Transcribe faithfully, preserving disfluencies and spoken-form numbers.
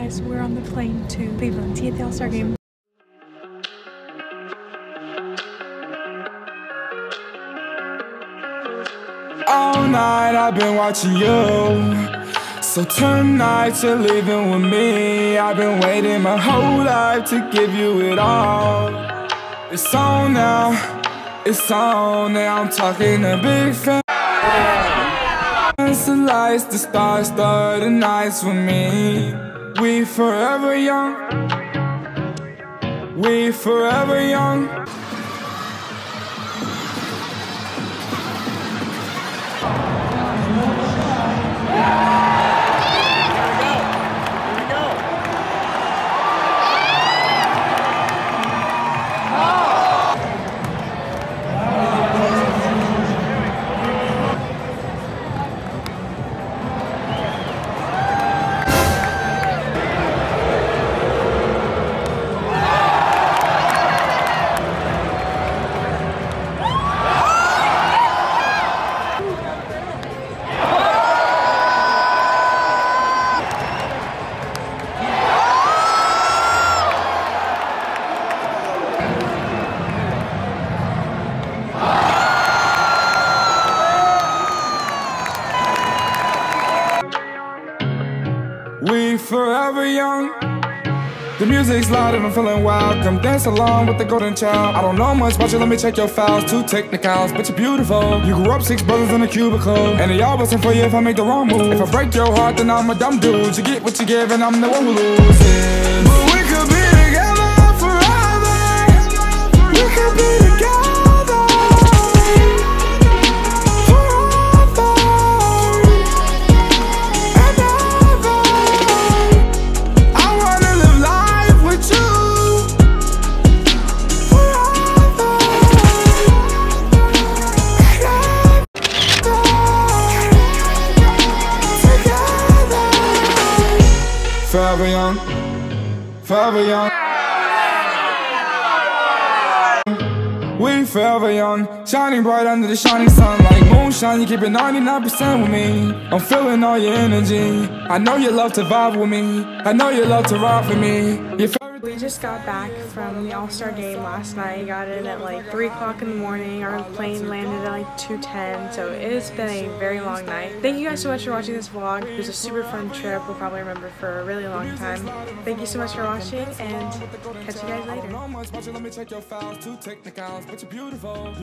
guys, we're on the plane to Cleveland to get the All-Star game. All night I've been watching you, so tonight you're leaving with me. I've been waiting my whole life to give you it all. It's on now, it's on now. I'm talking a big fan. The lights, the stars, start the nights with me. We forever young, we forever young. We forever young. The music's loud and I'm feeling wild. Come dance along with the golden child. I don't know much about you, let me check your files. Two technicals, but you're beautiful. You grew up six brothers in a cubicle, and they all bustin' for you if I make the wrong move. If I break your heart, then I'm a dumb dude. You get what you give and I'm the one who loses. But we could be together forever. We could be together. Forever young, forever young. We forever young, shining bright under the shining sun. Like moonshine, you keep it ninety-nine percent with me. I'm feeling all your energy. I know you love to vibe with me. I know you love to ride for me. You're We just got back from the All-Star game last night. Got in at like three o'clock in the morning. Our plane landed at like two ten, so it's been a very long night. Thank you guys so much for watching this vlog. It was a super fun trip. We'll probably remember for a really long time. Thank you so much for watching, and catch you guys later.